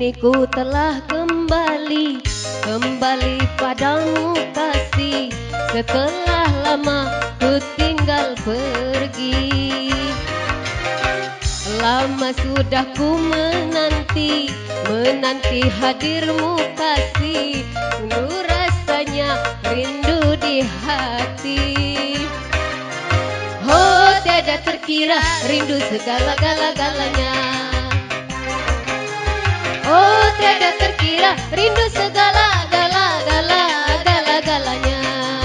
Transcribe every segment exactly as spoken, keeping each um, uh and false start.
Kini ku telah kembali, kembali padamu kasih. Setelah lama ku tinggal pergi, lama sudah ku menanti, menanti hadirmu kasih. Sungguh rasanya rindu di hati. Oh tiada terkira rindu segala-gala-galanya. Oh tiada terkira rindu segala-gala-gala-gala-galanya.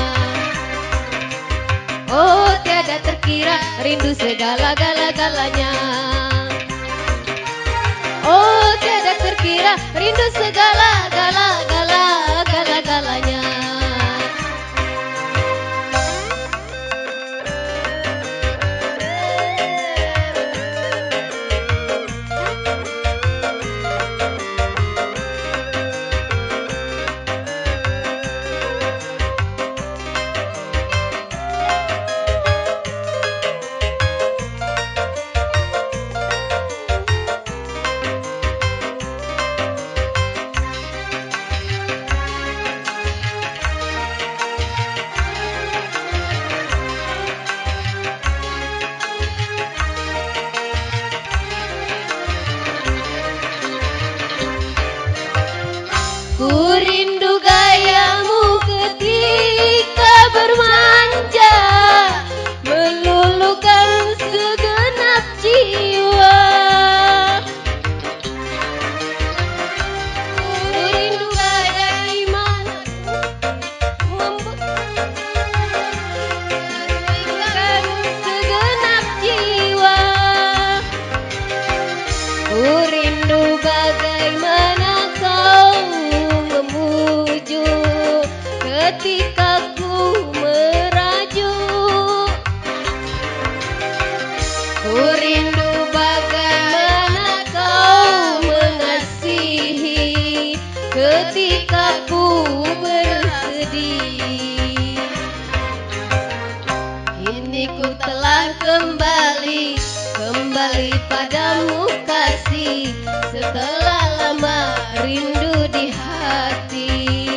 Oh tiada terkira rindu segala-gala-galanya. Oh tiada terkira rindu segala-gala-gala-gala-galanya. Ku rindu gayamu ketika bermanja, meluluhkan segenap jiwa. Ku rindu bagaimana meluluhkan segenap jiwa. Ku rindu bagaimana ketika ku merajuk. Ku rindu bagaimana kau mengasihi ketika ku bersedih. Kini ku telah kembali, kembali padamu kasih. Setelah lama rindu di hati,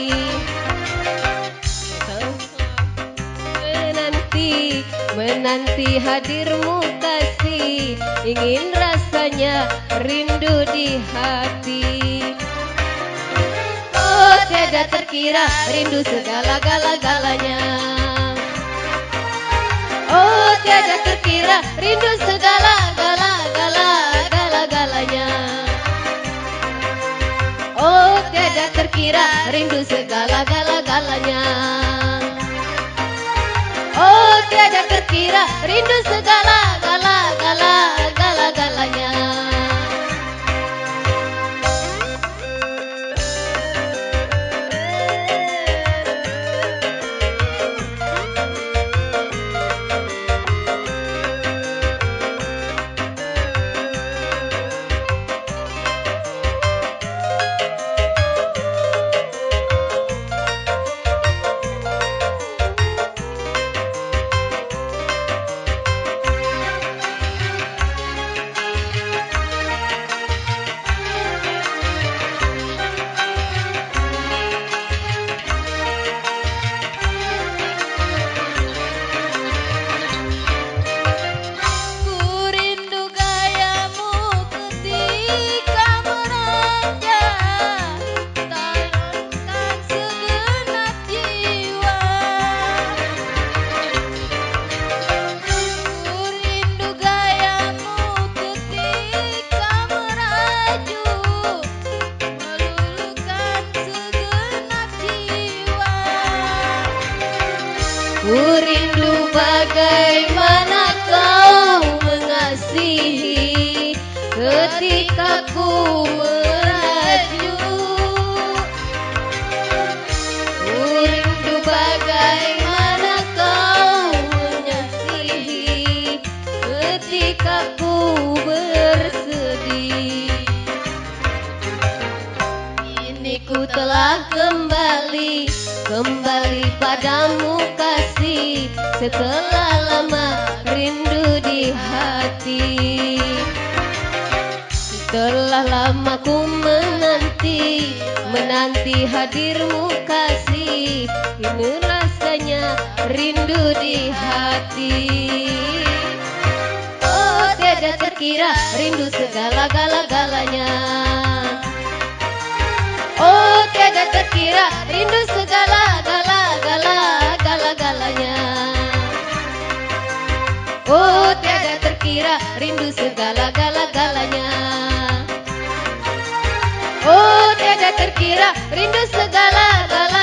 menanti hadirmu kasih. Ingin rasanya rindu di hati. Oh tiada terkira rindu segala-gala-galanya. Oh tiada terkira rindu segala-gala-gala-gala-galanya. Oh tiada terkira rindu segala-gala-galanya. Oh tiada terkira rindu segala-gala-gala-gala-galanya. Ku rindu bagaimana kau mengasihi ketika ku merajuk. Ku rindu bagaimana kau mengasihi ketika ku bersedih. Kini ku telah kembali, kembali padamu kasih. Setelah lama rindu di hati. Telah lama ku menanti, menanti hadirmu kasih. Ini rasanya rindu di hati. Oh tiada terkira rindu segala-gala-galanya. Oh tiada terkira rindu segala-gala-gala-gala-galanya. Oh tiada terkira rindu segala-gala-galanya. Oh tiada terkira rindu segala-gala